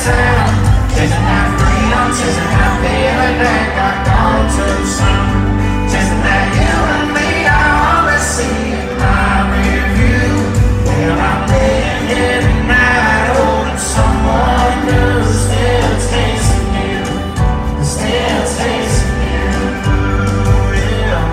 town, chasing that freedom, chasing that feeling that got gone too soon, chasing that you and me. I always see in my rear view. Well, I'm laying every night holding someone new, still chasing you, still chasing you. Yeah.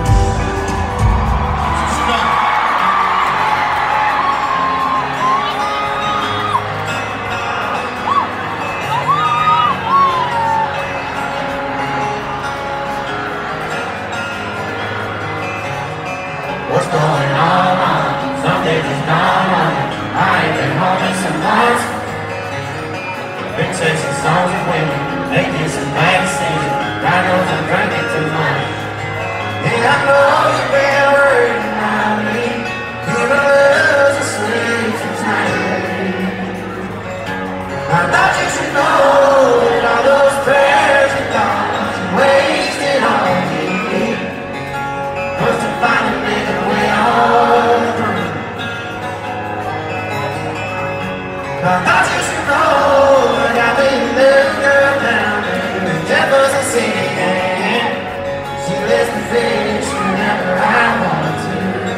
What's going on? Some days it's gone on. I ain't been home in some months. Been chasing songs of women, making some bad decisions. God knows I'm drinking too much. Yeah, I know you've been worried about me. Your love's asleep tonight. I thought you should know that all those prayers are gone, wasted on me. Must have finally made a way on through. I thought you should know that I've been letting her down, and the devil's a sin. She lets me finish whenever I want to.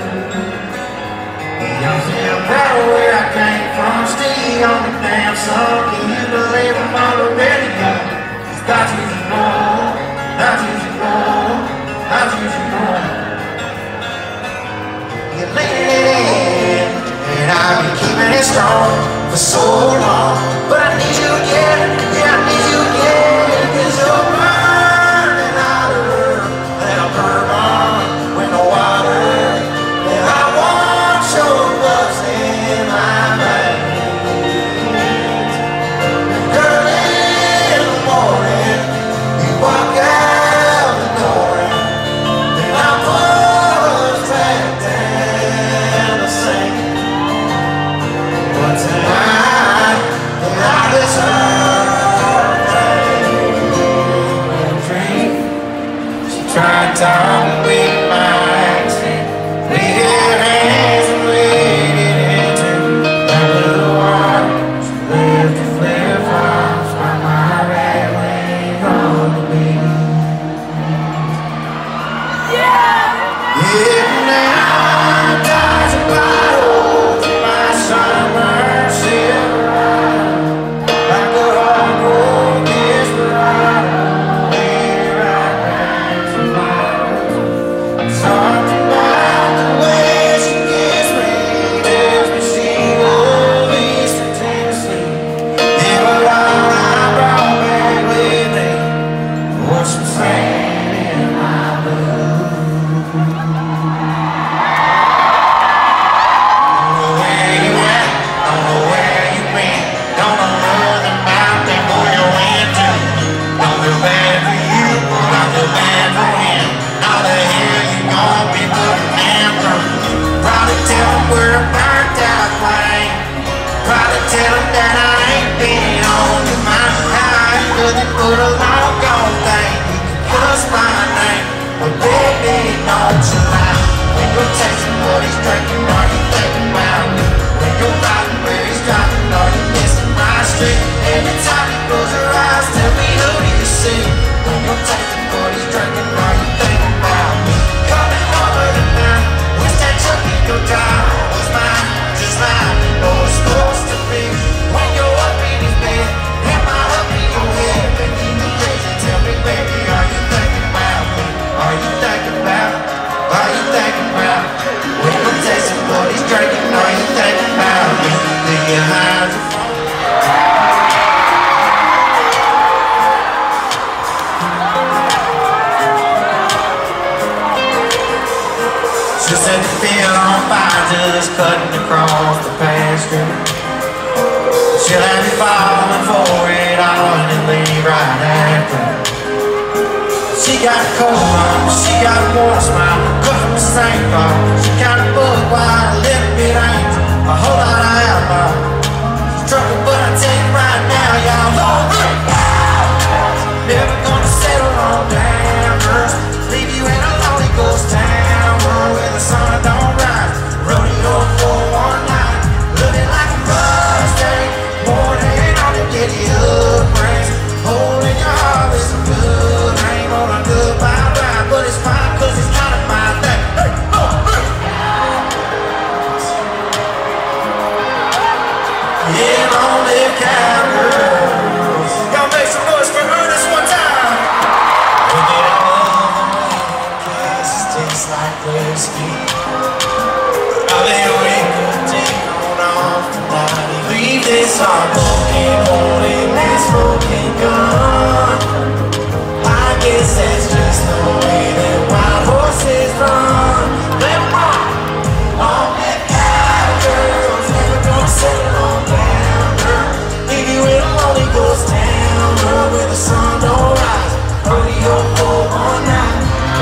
I'm still proud of where I came from, still on the damn song. Can you believe I'm already gone? Thought you should know, thought you should know, thought you should know. You're leaning it in, and I've been keeping it strong for so long, but I need you again, yeah, I need you again, 'cause you're burning out of her, and I'll burn on with no water, and I want your buzz in my veins. Girl, in the morning, you walk out the door, and I push back down the sink. But tonight, I deserve a dream. She tried to with my accent. We held hands and waited into that blue water. She left the flip-flops by my red wing on the beach. Yeah, now I'm dodging bottles in my summer Silverado, like a hard-rolled desperado, laying right back to flowers. Something about the way she gets me tells me she will East to Tennessee. Yeah, but all I brought back with me was some sand in my boots. Don't know where you at, don't know where you been, don't know nothing about that boy you went to. Don't feel bad for you, I feel bad for him. How the hell you gonna be putting him through? Probably tell him we're a burnt out flame. Probably tell him that I ain't been on your mind. How I couldn't put a long gone thing. You can cuss my name, but baby, don't you lie. When you're texting what he's drinking, are you thinking about me? When you're riding where he's driving, are you missing my street? Every time he closes her eyes, tell me who do you see? When you're texting what he's drinking, are you thinking about me? Coming over tonight, wish that you in your drive was mine, just like it was supposed to be. When you're up in his bed, am I up in your head? Making you crazy, tell me baby, are you thinking about me? Are you thinking about? Are you thinking about? When you're tasting what he's drinking, are you thinking about me? Do you hide your phone? She set the field on fire, just cutting across the pasture. She'll have you falling for it all and then leave right after. She got a cold mom, she got a warm smile, cut from the same bar. She got a book wide, a little bit angel, a whole lot of outlaw. She's trouble, but I tell you right now, y'all, never gonna settle on down, first leave you in a lonely ghost town, where the sun don't rise. Rodeo for one night, looking like a Mustang, morning on the giddy up. singing long-lived cowgirls. Y'all make some noise for Ernest one time. We get all of them places taste like whiskey. Now they wake up, take on off the night. Leave this heartbroken, holding this broken gun. I guess that's just the way that wild horses run. Let 'em rock. All that cowgirls never gonna settle on down, girl. Leave you in a lonely ghost town, girl, where the sun don't rise. Rodeo for one night.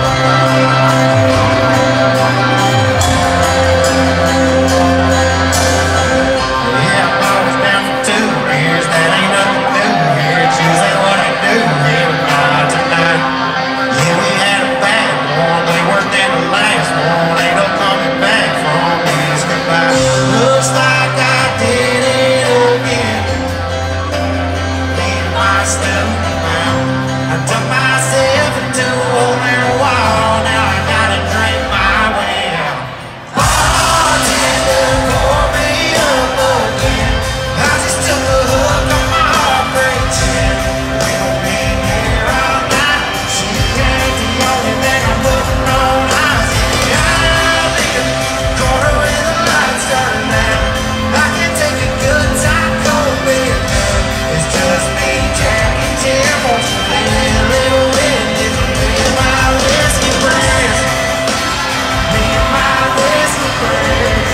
Yeah, I was down for 2 years. That ain't nothing new here. It's usually what I do every night tonight. Yeah, we had a bad one. They worked in the last one. Ain't no coming back from this goodbye. Looks like I did it again. Leave my stuff out. I took myself into a little while. Now I gotta drink my way out. Bartender, pour me up again. I just took a hook on my heartbreak chin. We've been here all night. She ain't the only thing I'm putting on ice. I'll be a corner where the lights turn down. I can take a good time cold beer. It's just me, Jack, and Jim. Won't you lay a little in? It's me and my whiskey friends. Me and my whiskey friends.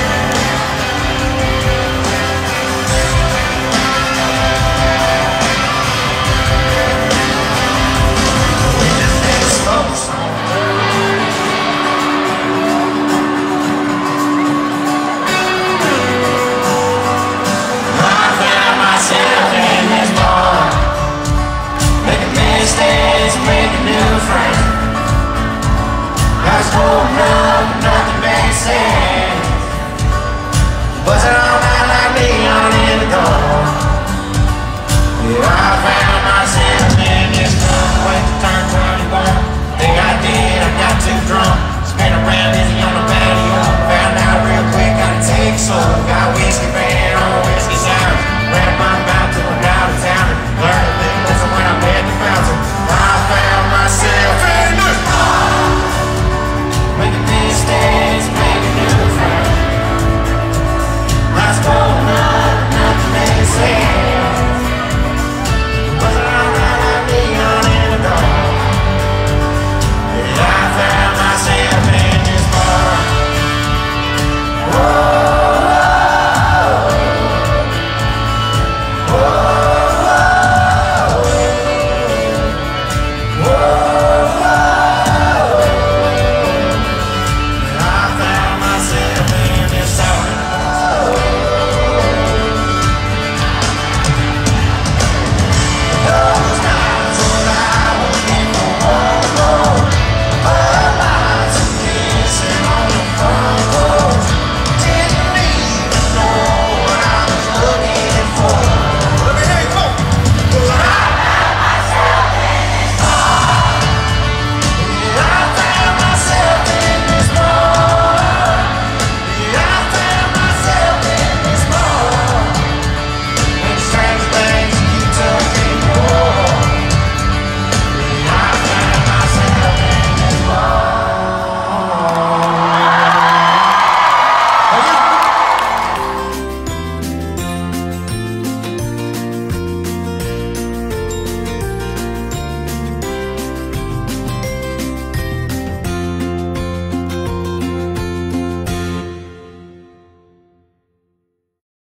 We just need a slow song. I found myself in this bar, making mistakes, making new friends. I was holding